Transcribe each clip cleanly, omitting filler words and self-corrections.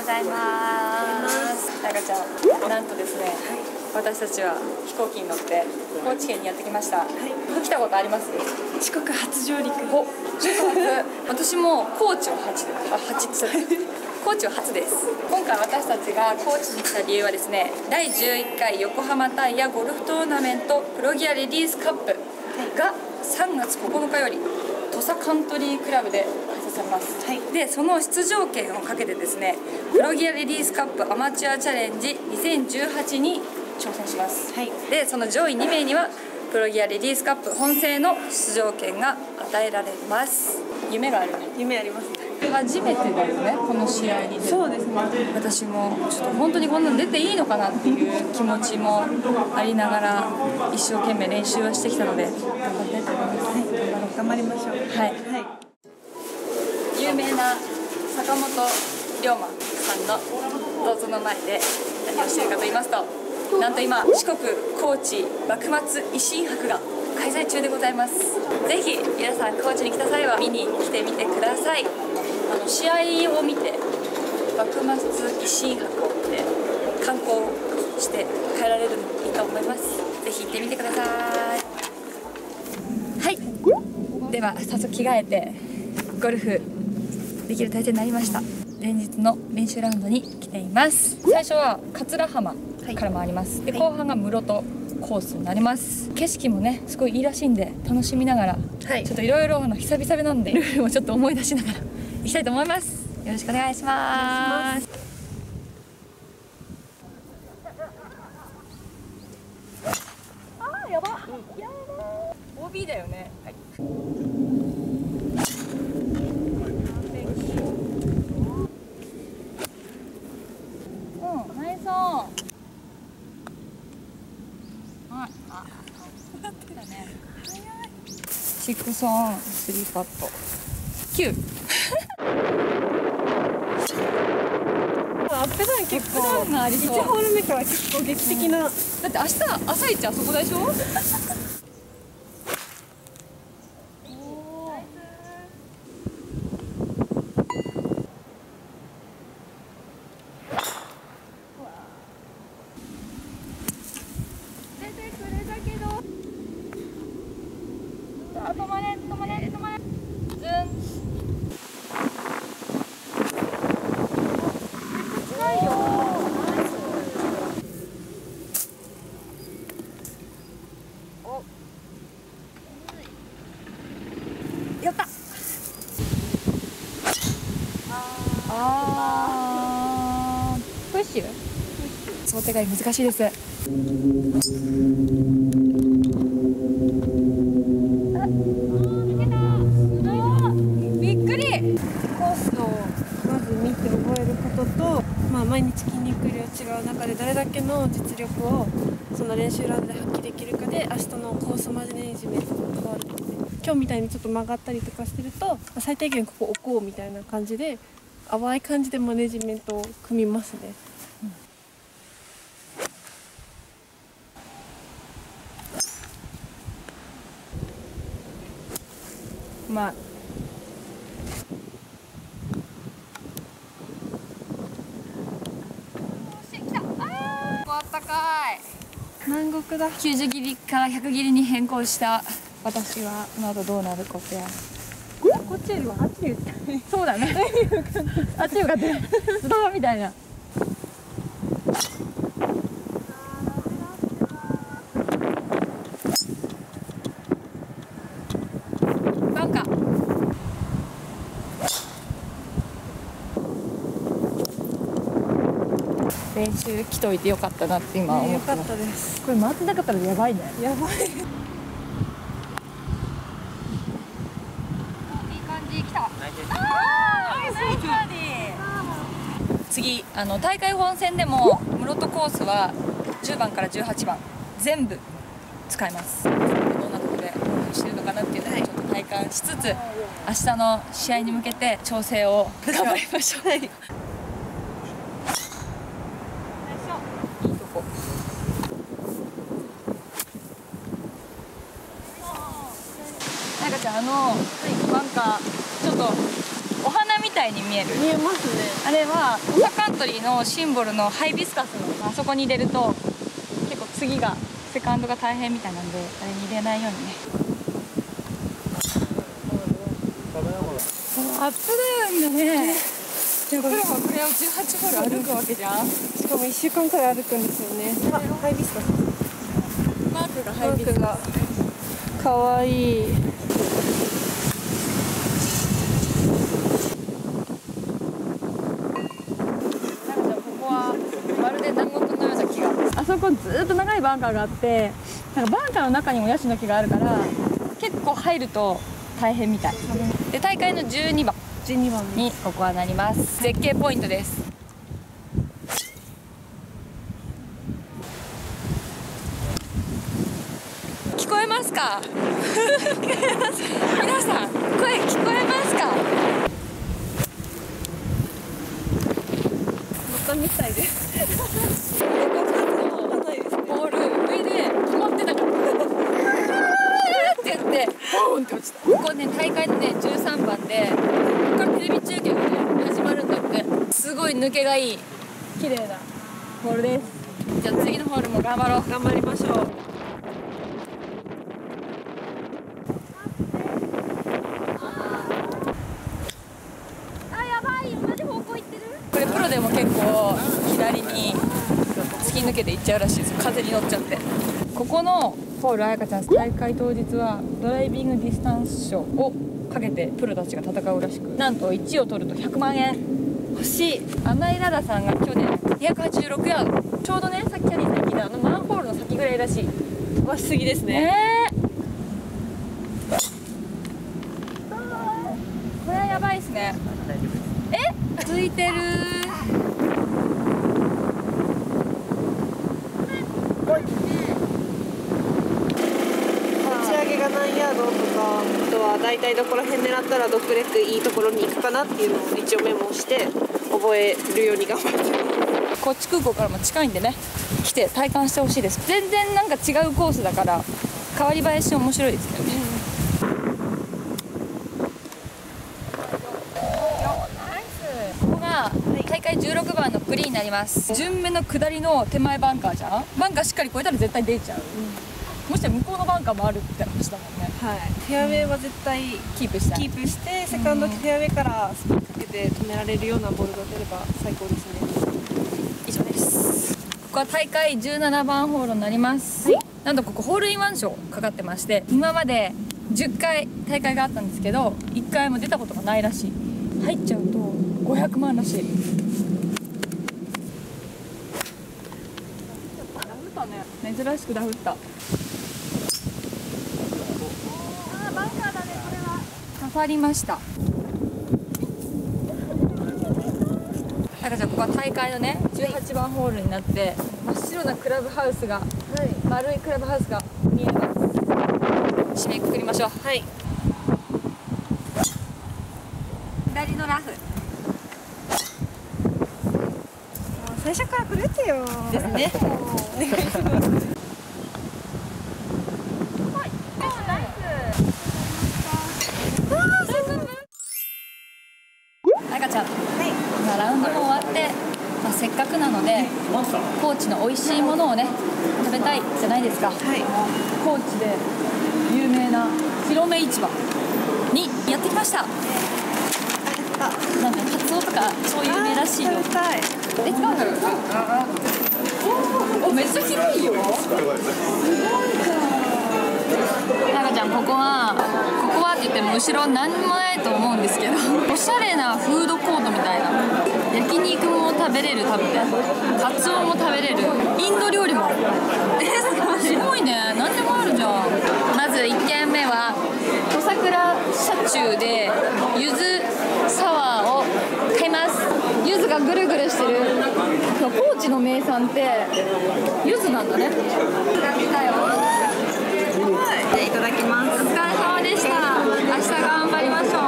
ざいます。なかちゃん、なんとですね、私たちは飛行機に乗って高知県にやってきました。来たことあります？ 四国初上陸。 お、四国初。私も高知は初です。高知は初です。今回私たちが高知に来た理由はですね、第11回横浜タイヤゴルフトーナメントプロギアレディースカップが3月9日より土佐カントリークラブで開催されます。で、その出場権をかけてですね、プロギアレディースカップアマチュアチャレンジ2018に挑戦します。で、その上位2名にはプロギアレディースカップ本戦の出場権が与えられます。夢があるね。 夢ありますね。 初めてだよね、この試合に出る。 そうですね。 私もちょっと本当にこんなの出ていいのかなっていう気持ちもありながら一生懸命練習はしてきたので頑張りたいと思います。 頑張りましょう。 有名な坂本龍馬さんの銅像の前で何をしているかと言いますと、なんと今四国高知幕末維新博が開催中でございます。ぜひ皆さん高知に来た際は見に来てみてください。試合を見て幕末維新博を見て観光して帰られるのもいいと思います。ぜひ行ってみてください。はい、では早速着替えてゴルフできる体勢になりました。連日の練習ラウンドに来ています。最初は桂浜から回ります。で、後半が室戸コースになります。景色もねすごいいいらしいんで楽しみながら、ちょっといろいろ久々なんでルールをちょっと思い出しながら行きたいと思います。よろしくお願いします。あ、やば。OB だよね。ナイスオン。シックスオン、スリーパット。9。 アップダウン結構。1ホール目から結構劇的な。だって明日朝一あそこでしょ。止まれ。ズン。近いよ。お。やった。プッシュ。想定外難しいです。 毎日筋肉量違う中でどれだけの実力をその練習ラウンドで発揮できるかで明日のコースマネジメントが変わるので、今日みたいにちょっと曲がったりとかしてると最低限ここ置こうみたいな感じで淡い感じでマネジメントを組みますね。まあ南国だ。 90切りから100切りに変更した私はこの後どうなることや。 こっちよりはあっちに打ちたい。 そうだね。あっち向かってスタバみたいな。バンカー。練習来といてよかったなって今思ってます。 よかったです。 これ回ってなかったらやばいね。 やばい。いい感じ。来た。次大会本戦でも室戸コースは10番から18番全部使えます。どんなところでしてるのかなっていうのをちょっと体感しつつ、明日の試合に向けて調整を頑張りましょう。いいとこ。なんかじゃあバンカーちょっとお花みたいに見える。 見えますね。 あれは土佐カントリーのシンボルのハイビスカスのあそこに入れると結構次がセカンドが大変みたいなんで、あれに入れないようにね。アップダウンがね、プロはこれを18ホール歩くわけじゃん。 しかも1週間くらい歩くんですよね。ハイビスカス。 マークがハイビスカス。 かわいい。 まるで南国のような木が、あそこずっと長いバンカーがあって、なんかバンカーの中にもヤシの木があるから結構入ると大変みたいで、大会の12番にここはなります。絶景ポイントです。聞こえますか皆さん、声聞こえますか？ みたいです。 ホール上で止まってなかったって言ってボーンって落ちた。ここね、大会のね13番でここからテレビ中継がね始まるんだって。すごい抜けがいい綺麗なホールです。じゃあ次のホールも頑張ろう。 頑張りましょう。 これプロでも結構左に突き抜けていっちゃうらしいです。風に乗っちゃって。ここのホール、彩香ちゃん大会当日はドライビングディスタンス賞をかけてプロたちが戦うらしく、なんと1を取ると100万円欲しい。穴井ララさんが去年286ヤード、ちょうどねさっきキャリーさん聞いたあのマンホールの先ぐらいらしい。 飛ばしすぎですね。 これはやばいっすね。ついてる。 打ち上げが何ヤードとか、あとは大体どこら辺狙ったらドッグレッグいいところに行くかなっていうのを一応メモして覚えるように頑張ってます。 こっち空港からも近いんでね、来て体感してほしいです。全然なんか違うコースだから変わり映えして面白いですけどね。大会16番のグリーンになります。順目の下りの手前バンカーじゃん。バンカーしっかり越えたら絶対出ちゃう、もしくは向こうのバンカーもあるって話だもんね。 はい、フェアウェイは絶対キープしたい。 キープしてセカンドフェアウェイからスピンかけて止められるようなボールが出れば最高ですね。 以上です。ここは大会17番ホールになります、なんとここホールインワン賞かかってまして、今まで10回大会があったんですけど1回も出たことがないらしい。入っちゃうと500万らしい。珍しくダフった。バンカーだね、これは。刺さりました。じゃあここは大会のね18番ホールになって真っ白なクラブハウスが、丸いクラブハウスが見えます。締めくくりましょう。 はい。 左のラフ。 最初から振れてよ。 ですね。お願いします。彩香ちゃん、今ラウンドも終わって、せっかくなので高知の美味しいものをね食べたいじゃないですか。高知で有名な広め市場にやってきました。なんかカツオとか超有名らしいよ。レッツゴー。お、めっちゃ広いよ。彩香ちゃん、ここはって言っても後ろ何もないと思うんですけど、おしゃれなフードコートみたいな。焼肉も食べれる、多分ね。カツオも食べれる。インド料理も。すごいね。何でもあるじゃん。まず1軒目は土佐倉車中で柚子サワーを買います。柚子がぐるぐるしてる。高知の名産って柚子なんだね。来たよ。いただきます。お疲れ様でした。明日頑張りましょ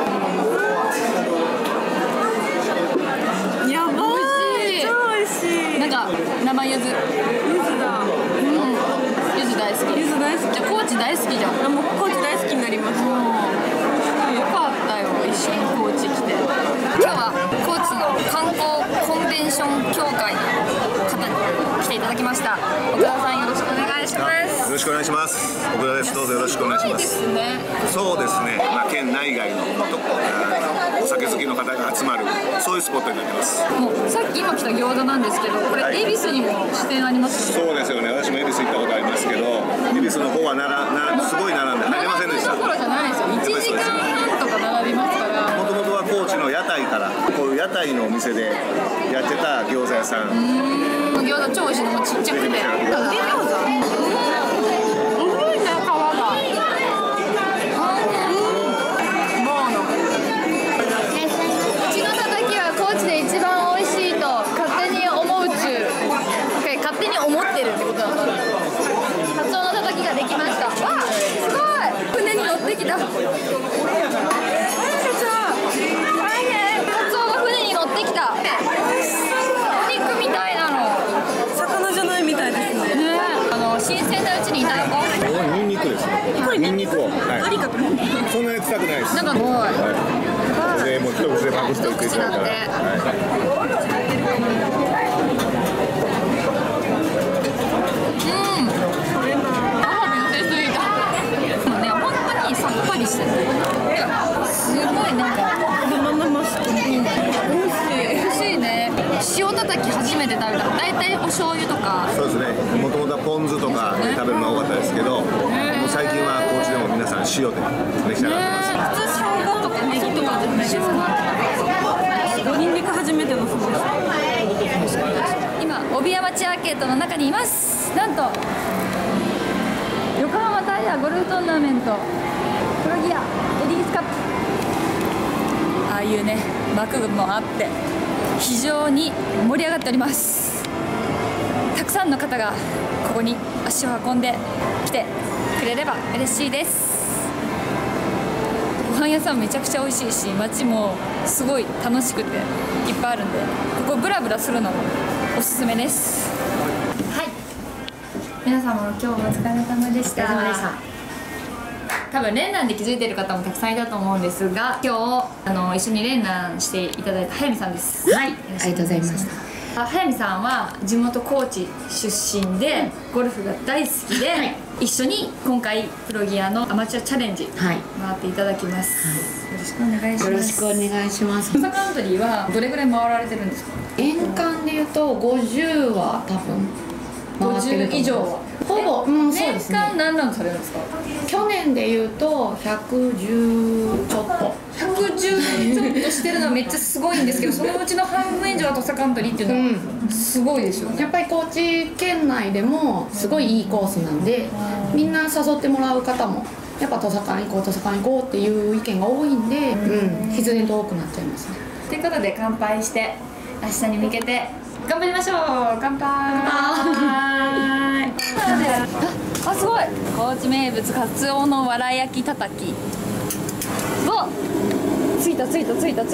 う。やばい。超美味しい。なんか生柚子。柚子だ。柚子大好き。柚子大好き。じゃあ高知大好きじゃん。もう高知大好きになりました。よかったよ。一緒に高知来て。 だきました。岡田さんよろしくお願いします。 よろしくお願いします。奥田です。どうぞよろしくお願いします。 すごいですね。 そうですね。県内外のお酒好きの方が集まるそういうスポットになってます。 もうさっき今来た餃子なんですけど、これ恵比寿にも支店ありますよね。そうですよね。私も恵比寿行ったことありますけど、恵比寿の方はすごい並んで入れませんでした。 並ぶところじゃないですよ。1時間半とか並びますから。 もともとは高知の屋台からこういう屋台のお店でやってた餃子屋さん。 餃子超美味しいのもちっちゃくて。 ニンニクを、そんなに臭くないです。 なんかもう、 でもう一口でパクしていっていただいたら、本当にさっぱりしてる。すごいなんか生々しくて美味しいね。塩たたき初めて食べた。大体お醤油とか。そうですね。もともとはポン酢とかで食べるのが多かったですけど、もう最近は高知でも皆さん塩で召し上がってます。 普通生姜とかネギとかじゃないですか。 ニンニク初めてのそうです。 今帯屋町アーケードの中にいます。なんと横浜タイヤゴルフトーナメントプロギアレディースカップ、ああいうね幕もあって非常に盛り上がっております。たくさんの方がここに足を運んできてくれれば嬉しいです。ご飯屋さんめちゃくちゃ美味しいし、街もすごい楽しくていっぱいあるんで、ここブラブラするのもおすすめです。はい、皆様も今日もお疲れ様でした。多分連弾で気づいている方もたくさんいたと思うんですが、今日一緒に連弾していただいた早見さんです。 はい、ありがとうございました。 早見さんは地元高知出身でゴルフが大好きで、はい、一緒に今回プロギアのアマチュアチャレンジ回っていただきます、はい、よろしくお願いします。 よろしくお願いします。 土佐カントリーはどれぐらい回られてるんですか？ 年間でいうと50は多分回ってると思います。50以上はほぼ、そうですね。 年間何ラウンドされるんですか？ 去年でいうと110ちょっと 110ちょっとしてるのはめっちゃすごいんですけど、そのうちの半分以上は土佐カントリーっていうのはすごいですよね。 やっぱり高知県内でもすごいいいコースなんで、みんな誘ってもらう方もやっぱ土佐カン行こう土佐カン行こうっていう意見が多いんで、必然と多くなっちゃいますね。 ということで乾杯して明日に向けて頑張りましょう。乾杯。あ、すごい。高知名物カツオのわら焼きたたき。わ、ついた。す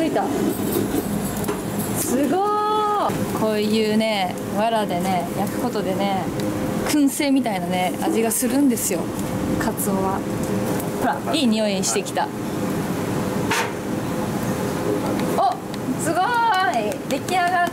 ごー。こういうねわらでね焼くことでね燻製みたいなね味がするんですよ。カツオは。ほら、いい匂いしてきた。お、すごーい。出来上がった。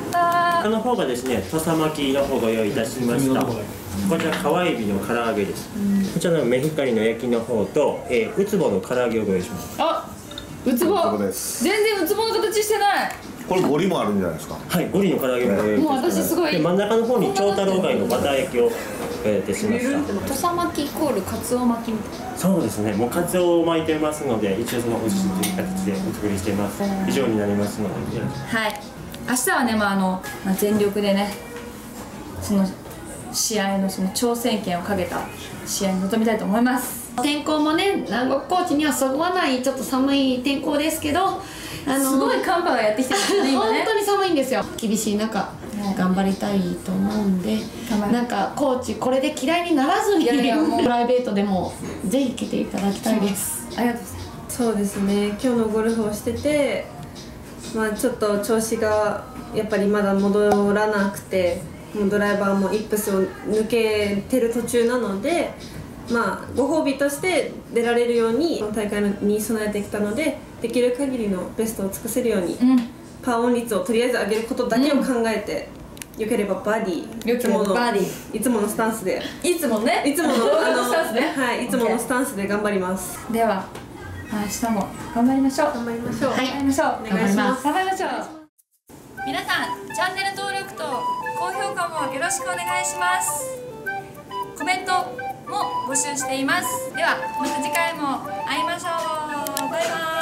この方がですね、土佐巻きの方ご用意いたしました。こちら川エビの唐揚げです。こちらのメヒカリの焼きの方と、ウツボの唐揚げをご用意します。 あ、ウツボ。全然ウツボの形してない。 これゴリもあるんじゃないですか？ はい、ゴリの唐揚げもご用意もう私すごい。 で真ん中の方に長太郎貝のバター焼きを手しました。 土佐巻きイコールカツオ巻きみたいな。 そうですね。もうカツオを巻いてますので、一応そのお寿司という形でお作りしています。以上になりますので。 はい。明日はね、全力でね、その試合のその挑戦権をかけた試合に臨みたいと思います。 天候もね、南国高知にはそぐわないちょっと寒い天候ですけど、 すごい寒波がやってきてますね。 本当に寒いんですよ。厳しい中、頑張りたいと思うんで、なんか高知これで嫌いにならずにプライベートでもぜひ来ていただきたいです。 ありがとうございます。 そうですね。今日のゴルフをしてて、ちょっと調子がやっぱりまだ戻らなくて、もうドライバーもイップスを抜けてる途中なので、ご褒美として出られるように大会に備えてきたので、できる限りのベストを尽くせるように、パーオン率をとりあえず上げることだけを考えてよければバディ、 よければバデいつものスタンスで、 いつもね、 いつものスタンスね。 はい、いつものスタンスで頑張ります。 では明日も頑張りましょう。 頑張りましょう。 頑張りましょう。 お願いします。 頑張りましょう。 皆さんチャンネル登録と高評価もよろしくお願いします。コメントも募集しています。ではまた次回も会いましょう。バイバイ。